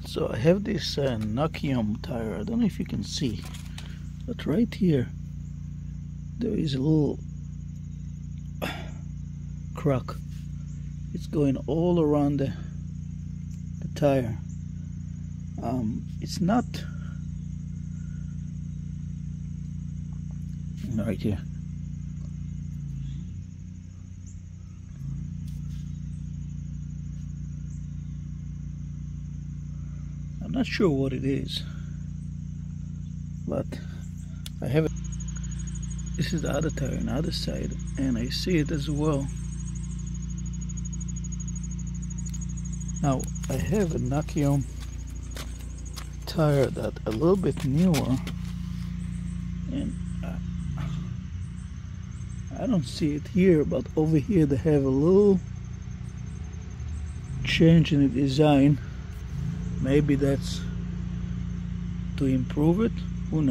So I have this Nokian tire. I don't know if you can see, but right here there is a little crack. It's going all around the tire. It's not right here. I'm not sure what it is, but I have it. This is the other tire on the other side, and I see it as well. Now I have a Nokian tire that a little bit newer, and I don't see it here, but over here they have a little change in the design. Maybe that's to improve it. Who knows?